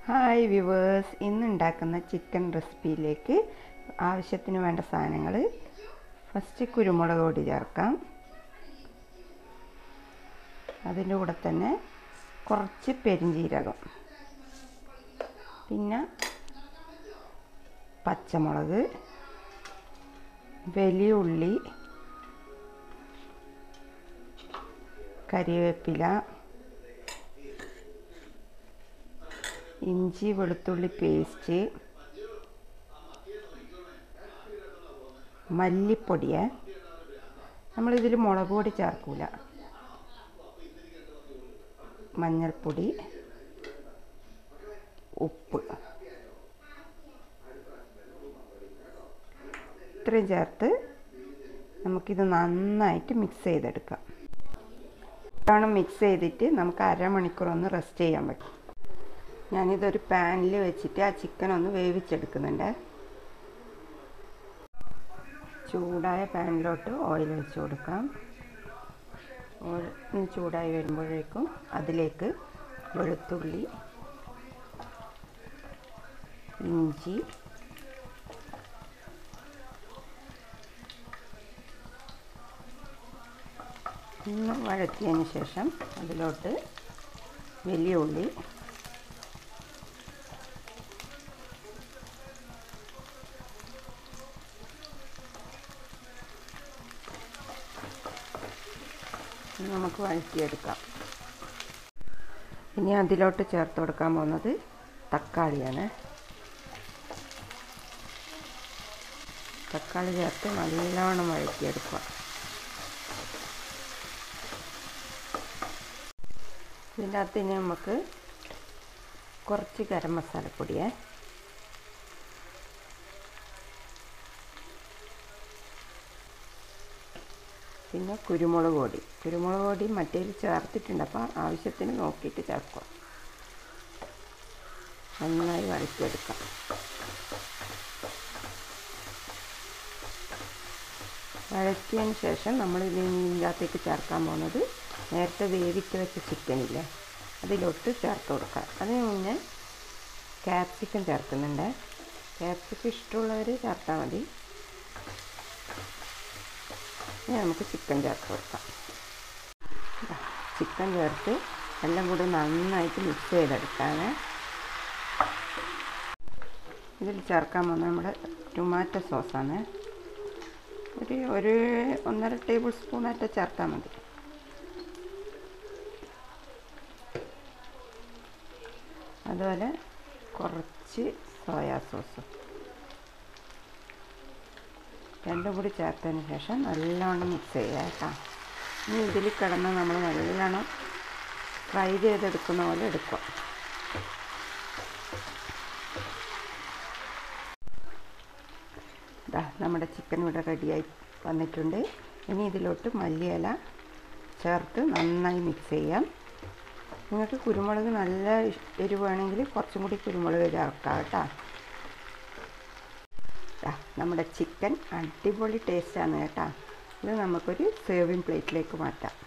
Hi viewers, ഇന്നുണ്ടാക്കുന്ന chicken റെസിപ്പിയിലേക്ക് ആവശ്യത്തിന് വേണ്ട സാധനങ്ങൾ. ഫസ്റ്റ് കുരുമുളക് പൊടി ചേർക്കാം. അതിൻ്റെ കൂടെ തന്നെ കുറച്ച് പെരിഞ്ജീരകം, പിന്നെ പച്ചമുളക്, വലിയ ഉള്ളി, കരിവേപ്പില, ഇഞ്ചി വെളുത്തുള്ളി പേസ്റ്റ്, മല്ലിപ്പൊടിയെ നമ്മളിതിൽ മുളക് പൊടി ചേർക്കൂല, മഞ്ഞൾപ്പൊടി, ഉപ്പ്, ഇത്രയും ചേർത്ത് നമുക്കിത് നന്നായിട്ട് മിക്സ് ചെയ്തെടുക്കാം. ഇതാണ് മിക്സ് ചെയ്തിട്ട് നമുക്ക് അരമണിക്കൂർ ഒന്ന് റെസ്റ്റ് ചെയ്യാൻ പറ്റും. ഞാനിതൊരു പാനിൽ വെച്ചിട്ട് ആ ചിക്കൻ ഒന്ന് വേവിച്ചെടുക്കുന്നുണ്ട്. ചൂടായ പാനിലോട്ട് ഓയിൽ വെച്ച് കൊടുക്കാം. ഓയിൽ ചൂടായി വരുമ്പോഴേക്കും അതിലേക്ക് വെളുത്തുള്ളി, ഇഞ്ചി, ഒന്ന് വഴറ്റിയതിന് ശേഷം അതിലോട്ട് വലിയ ഉള്ളി, നമുക്ക് വഴറ്റിയെടുക്കാം. ഇനി അതിലോട്ട് ചേർത്ത് കൊടുക്കാൻ പോകുന്നത് തക്കാളിയാണ്. തക്കാളി ചേർത്ത് നല്ലോണം വഴറ്റിയെടുക്കുക. ഇതിൻ്റെ അകത്ത് ഇനി നമുക്ക് കുറച്ച് ഗരം മസാലപ്പൊടിയേ, പിന്നെ കുരുമുളക് പൊടി മറ്റേതിൽ ചേർത്തിട്ടുണ്ട്, അപ്പോൾ ആവശ്യത്തിന് നോക്കിയിട്ട് ചേർക്കുക. നന്നായി വഴറ്റിയെടുക്കാം. വഴറ്റിയതിന് ശേഷം നമ്മൾ ഇതിനകത്തേക്ക് ചേർക്കാൻ പോകുന്നത് നേരത്തെ വേവിച്ച് വെച്ച ചിക്കനില്ലേ, അതിലോട്ട് ചേർത്ത് കൊടുക്കാം. അതിന് മുന്നേ ക്യാപ്സിക്കം ചേർക്കുന്നുണ്ട്. ക്യാപ്സിക്കം ഇഷ്ടമുള്ളവർ ചേർത്താൽ മതി. ഇനി നമുക്ക് ചിക്കൻ ചേർത്ത് കൊടുക്കാം. ചിക്കൻ ചേർത്ത് എല്ലാം കൂടി നന്നായിട്ട് മിക്സ് ചെയ്തെടുക്കാണ്. ഇതിൽ ചേർക്കാൻ പോകുന്നത് നമ്മുടെ ടൊമാറ്റോ സോസാണ്. ഒരു 1.5 ടേബിൾ സ്പൂണായിട്ട് ചേർത്താൽ മതി. അതുപോലെ കുറച്ച് സോയാ സോസും രണ്ടും കൂടി ചേർത്തതിന് ശേഷം നല്ലോണം മിക്സ് ചെയ്യുക കേട്ടോ. ഇനി ഇതിൽ കിടന്ന് നമ്മൾ നല്ലോണം ഫ്രൈ ചെയ്തെടുക്കുന്ന പോലെ എടുക്കുക. നമ്മുടെ ചിക്കൻ ഇവിടെ റെഡിയായി വന്നിട്ടുണ്ട്. ഇനി ഇതിലോട്ട് മല്ലിയില ചേർത്ത് നന്നായി മിക്സ് ചെയ്യാം. നിങ്ങൾക്ക് കുരുമുളക് നല്ല എരിവ് വേണമെങ്കിൽ കുറച്ചും കൂടി കുരുമുളക് ചേർക്കാം കേട്ടോ. നമ്മുടെ ചിക്കൻ അടിപൊളി ടേസ്റ്റാണ് കേട്ടോ. ഇത് നമുക്കൊരു സെർവിങ് പ്ലേറ്റിലേക്ക് മാറ്റാം.